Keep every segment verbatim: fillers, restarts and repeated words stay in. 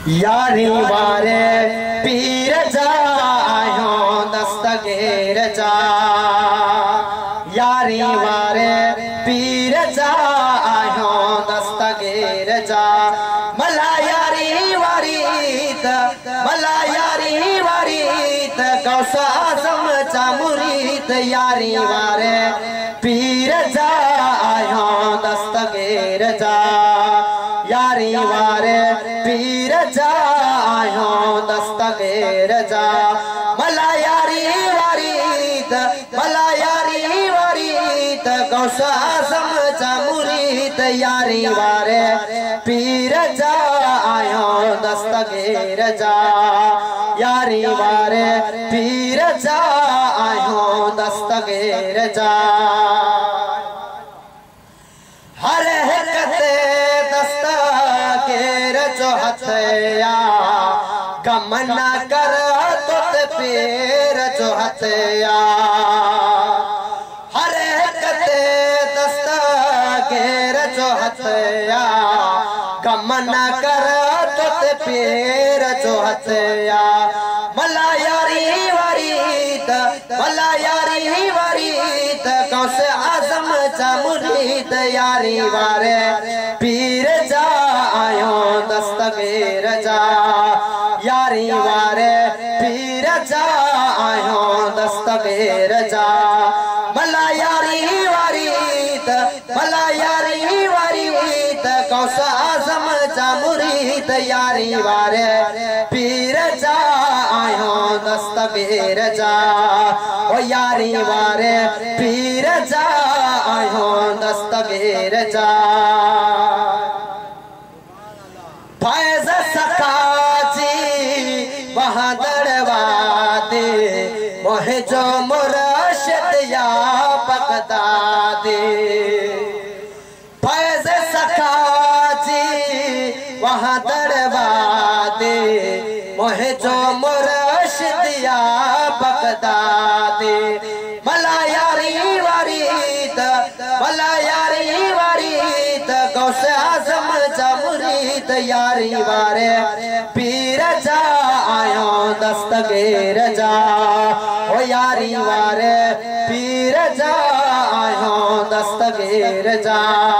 यारी वारे पीर जा आयो दस्तगीर जा यारी वारे पीर जा आयो दस्तगीर जा मला यारी वारीत मला यारी वारीत गौस आजम चा मुरीद यारी वारे पीर जा आयो दस्तगीर जा यारी वारे पीर जा आयो दस्तगीर जा मला यारी वारीत मला यारी वारीत गौस आजम चा मुरीद यारी वारे पीर जा आयो दस्तगीर जा यारी वारे पीर जा आयो दस्तगीर जा हर हकते दस्तगीर जो हथया गम न कर तुत पीर जो हथया हर हकते दस्तगीर जो हथया गम न कर तुत पीर जो हथया मला यारी वारीत मला यारी वारीत गौस आजम चा मुरीद यारी वारे पीर जा आयो दस्तगीर जा यारी वारे पीर जा आयो दस्तगीर जा मला यारी वारीत मला यारी वारीत गौस आजम चा मुरीद यारी वारे पीर जा आयो दस्तगीर जा ओ यारी वारे पीर जा आयो दस्तगीर जा फैज़ सखाजी वहाँ दरवादे मोहे जो मुर्शिद या बगदादे फैज़ सखाजी वहाँ दरवादे मोहे जो मुर्शिद या बगदादे मला यारी वारीत मला यारी वारीत गौस आजम चा मुरीद यारी वारे पीर जा आयो दस्तगीर जा ओ यारी वारे पीर जा आयो दस्तगीर जा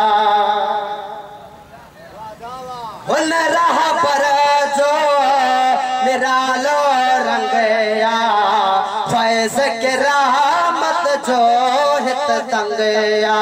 उन राह पर जो निरालो रंगया फैज़ के रहमत जो हित तंगया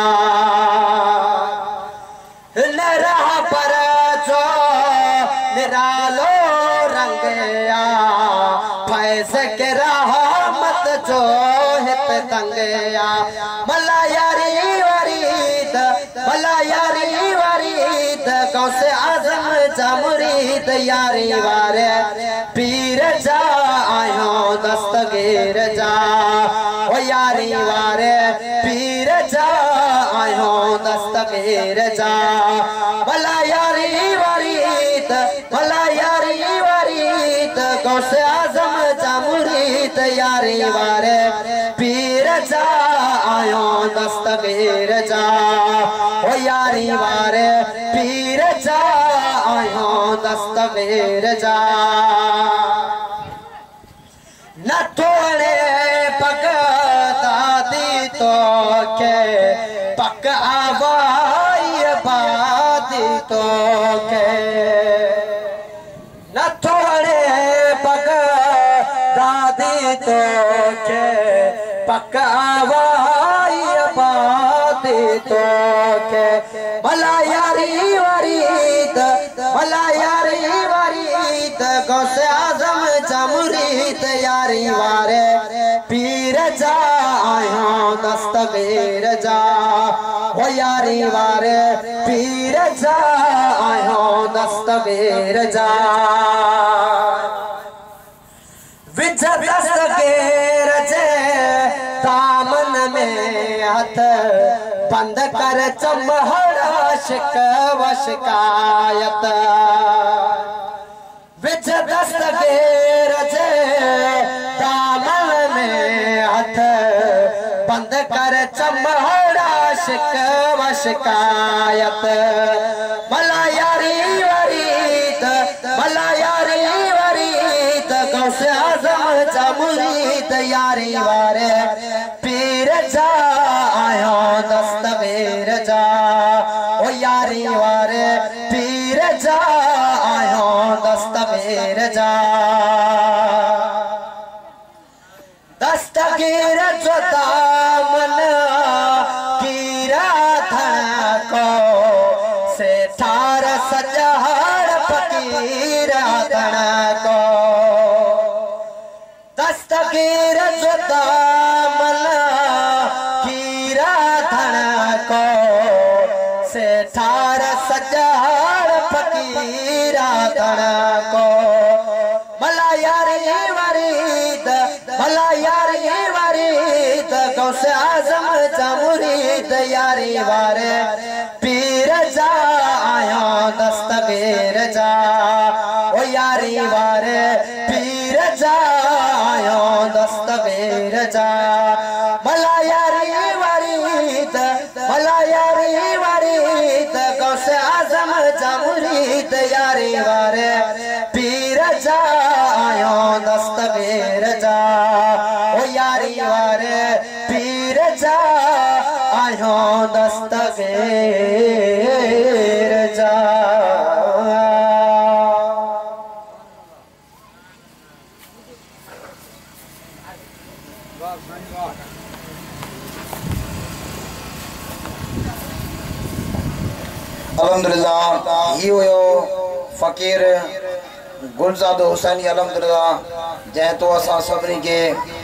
उन राह पर जो निरालो रंगया फैज़ के रहमत जो हित तंगया मला यारी वारीत मला यारी वारीत गौस आजम चा मुरीद यारी वारे पीर जा आयो दस्तगीर जा ओ यारी वारे पीर जा आयो दस्तगीर जा मला यारी वारीत मला यारी वारीत गौस आजम चा मुरीद यारी वारे पीर जा आयो दस्तगीर जा ओ यारी वारे पीर जा आयो दस्तगीर जा न थोड़े पग दादी तो के पक आवाई बादी तो के न थोड़े पग दादी तो के पक आवाई बादी तो के भला यारी वारीत भला यारी वारीत गौस आजम चा मुरीद यारी वारे पीर जा आयो दस्तगीर जा ओ यारी वारे पीर जा आयो दस्तगीर जा विच दस्तगीर जे दामन में हथ बंद कर चमहड़ा शिकव शिकायत विच दस्तगीर जे दामन में हथ बंद कर चमहड़ा शिकव शिकायत मला यारी वारीत मला यारी यारी वारे पीर जा आयो दस्तगीर जा ओ यारी वारे पीर जा आयो दस्तगीर जा दस्तगीर जो दामन कीरा धन को से ठार सजहर फकीर धन को दस्तगीर जो दामन कीरा धन को से ठार सजहर फकीर धन को मला यारी वरीद मला यारी वरीद गौसे आजम जमुरीद यारी वारे पीर जा आयो दस्तगीर जा ओ यारी वारे पीर जा आयो दस्तगीर जा मला यारी वरीद मला यारी वरीद गौसे आजम जमुरीद यारी वारे पीर जा आयो दस्तगीर जा ओ यारी वारे पीर जा आयो दस्तगीर जा अल्हम्दुलिल्लाह ही हुयो फ़कीर गुलज़ाद हुसैनी अल्हम्दुलिल्लाह जै तो असां सभिनी के